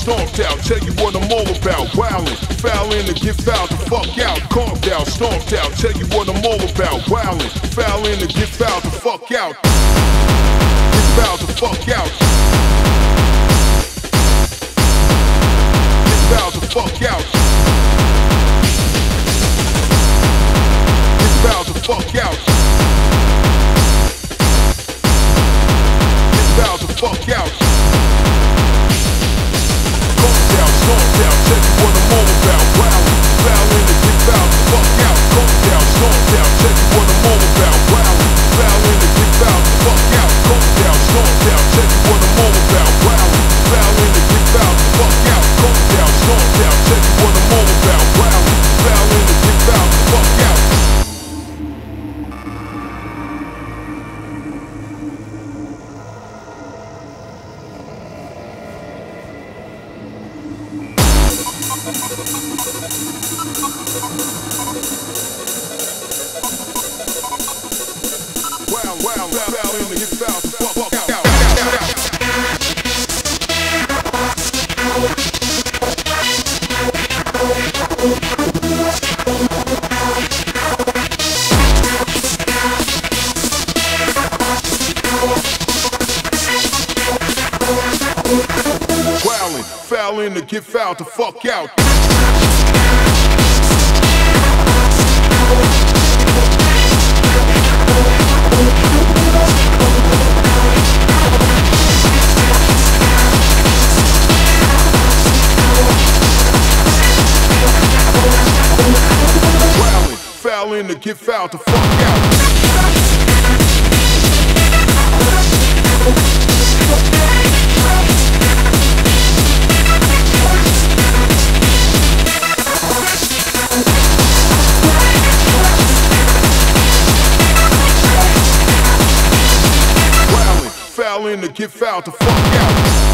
stomped out. Tell you what I'm all about. Wildin', fouling to get fouled the fuck out. Calmed out, stomped out. Tell you what I'm all about. Wildin', fouling to get fouled the fuck out. Get fouled the fuck out. Get fouled the fuck out. Get fouled the fuck out. Get fouled the fuck out. Calmed out, stomped out. Tell you what I'm all about. Wildin', fouling to get fouled the fuck out. Calmed out, stomped out. Tell you what I'm all about. Wildin', fouling to get fouled the fuck out. Calmed out, stomped out. Tell you what I'm all about. Wildin', fouling to get fouled the fuck out. Calmed out, stomped out. Tell you what I'm all about. Wildin', fouling to get fouled the fuck out. Wow, fouling to get fouled the fuck out. Wildin', fouling to get fouled the fuck out. Fouling to get fouled the fuck out. Fouling to get fouled the fuck out.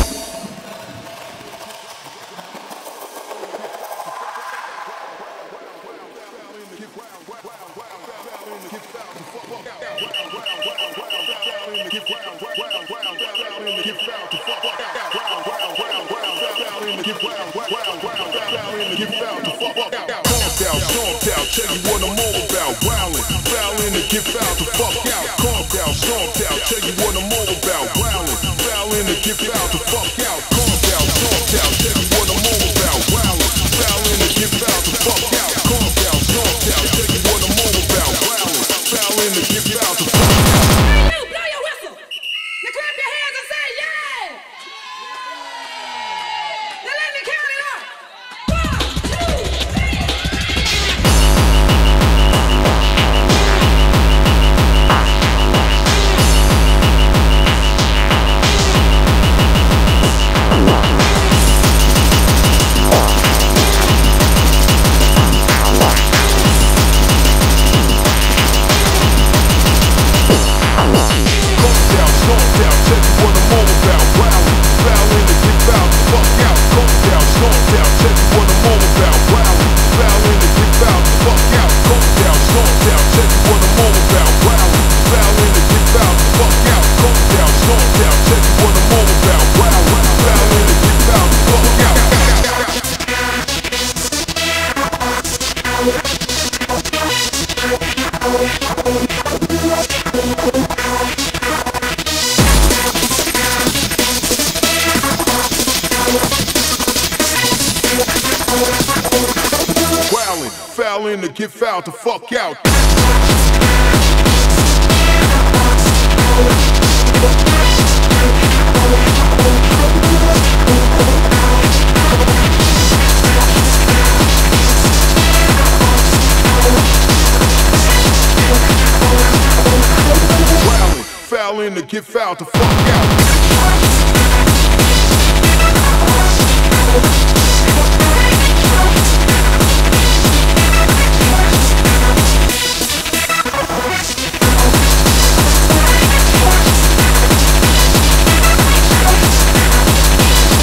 Stomped out, tell you what I'm all about. Wildin', fouling to get fouled the fuck out. Calmed out, stomped out, tell you what I'm all about. Wildin', fouling to get fouled the fuck out. Calmed out, stomped out, tell you what I'm all about. Wildin', fouling to get fouled the fuck out. Calmed out, stomped out, tell you what I'm all about. Wildin', fouling to get fouled the fuck out. Hey, you blow your whistle. Now clap your hands and say yeah. Now let me count it up. 'em. Fouling to get fouled the fuck out. Fouling to get fouled the fuck out.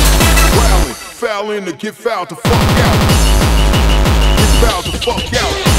Fouling to get fouled the fuck out. Get fouled the fuck out.